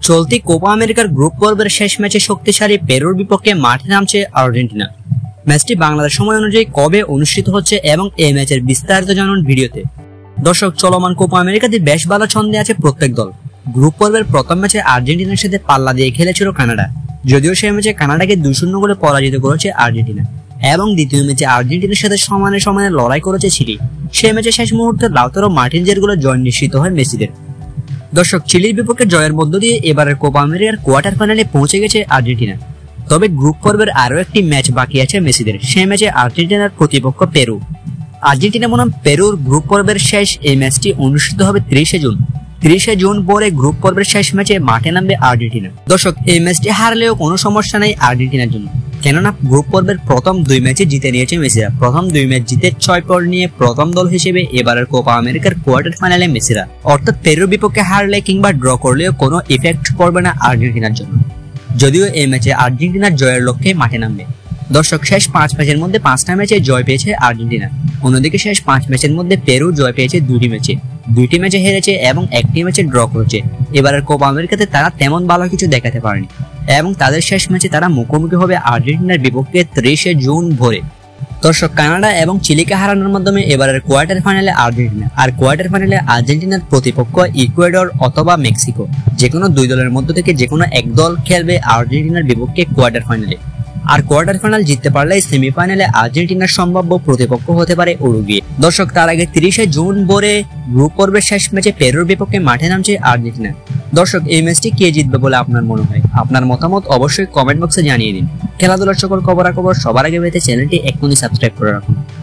চলতি কোপা আমেরিকার গ্রুপ পর্বের শেষ ম্যাচে শক্তিশালী পেরুর বিপক্ষে মাঠে নামছে আর্জেন্টিনা। ম্যাচটি বাংলাদেশ সময় অনুযায়ী কবে অনুষ্ঠিত হচ্ছে এবং এই ম্যাচের বিস্তারিত জানুন ভিডিওতে। দর্শক, চলমান কোপা আমেরিকাতে বেশ ভালো ছন্দে আছে প্রত্যেক দল। গ্রুপ পর্বের প্রথম ম্যাচে আর্জেন্টিনার সাথে পাল্লা দিয়ে খেলেছিল কানাডা, যদিও সেই ম্যাচে কানাডাকে 2-0 গোলে পরাজিত করেছে আর্জেন্টিনা, এবং দ্বিতীয় ম্যাচে আর্জেন্টিনার সাথে সমানে সমানে লড়াই করেছে চিলি। সেই ম্যাচে শেষ মুহূর্তে লাউতারো মার্টিনেজের গোলে জয় নিশ্চিত হয় মেসিদের। দর্শক, চিলির বিপক্ষে জয়ের মধ্য দিয়ে এবারের কোপা আমেরিকার কোয়ার্টার ফাইনালে পৌঁছে গেছে আর্জেন্টিনা। তবে গ্রুপ পর্বের আরো একটি ম্যাচ বাকি আছে মেসিদের। সেই ম্যাচে আর্জেন্টিনার প্রতিপক্ষ পেরু। আর্জেন্টিনা বনাম পেরুর গ্রুপ পর্বের শেষ এই ম্যাচটি অনুষ্ঠিত হবে 30 জুন। 30 জুন পরে গ্রুপ পর্বের শেষ ম্যাচে মাঠে নামবে আর্জেন্টিনা। দর্শক, এই ম্যাচটি হারলেও কোনো সমস্যা নেই আর্জেন্টিনার জন্য, কেননা গ্রুপ পর্বের প্রথম 2 ম্যাচে জিতে নিয়েছে মেসিরা। প্রথম 2 ম্যাচ জিতে 6 পয়েন্ট নিয়ে প্রথম দল হিসেবে এবারের কোপা আমেরিকার কোয়ার্টার ফাইনালে মেসিরা। অর্থাৎ পেরুর বিপক্ষে হারলে কিংবা ড্র করলেও কোনো ইফেক্ট পড়বে না আর্জেন্টিনার জন্য, যদিও এই ম্যাচে আর্জেন্টিনার জয়ের লক্ষ্যে মাঠে নামবে। দর্শক, শেষ 5 ম্যাচের মধ্যে 5টা ম্যাচে জয় পেয়েছে আর্জেন্টিনা। অন্যদিকে শেষ 5 ম্যাচের মধ্যে পেরু জয় পেয়েছে 2টি ম্যাচে, 2টি ম্যাচে হেরেছে এবং 1টি ম্যাচে ড্র করেছে। এবারের কোপা আমেরিকাতে তারা তেমন ভালো কিছু দেখাতে পারেনি, এবং তাদের শেষ ম্যাচে তারা মুখোমুখি হবে আর্জেন্টিনার বিপক্ষে 30 জুন ভোরে। দর্শক, কানাডা এবং চিলিকে হারানোর মাধ্যমে এবারের কোয়ার্টার ফাইনালে আর্জেন্টিনা, আর কোয়ার্টার ফাইনালে আর্জেন্টিনার প্রতিপক্ষ ইকুয়েডর অথবা মেক্সিকো। যে কোনো 2 দলের মধ্য থেকে যে কোনো এক দল খেলবে আর্জেন্টিনার বিপক্ষে কোয়ার্টার ফাইনালে। আর কোয়ার্টার ফাইনাল জিততে পারলে সেমিফাইনালে আর্জেন্টিনার সম্ভাব্য প্রতিপক্ষ হতে পারে উরুগুয়ে। দর্শক, তার আগে 30 জুন ভোরে গ্রুপ পর্বের শেষ ম্যাচে পেরুর বিপক্ষে মাঠে নামছে আর্জেন্টিনা। দর্শক, এই ম্যাচটি কে জিতবে বলে আপনার মনে হয়? আপনার মতামত অবশ্যই কমেন্ট বক্সে জানিয়ে দিন। খেলাধুলার সকল খবরাখবর সবার আগে পেতে চ্যানেলটি এখনই সাবস্ক্রাইব করে রাখুন।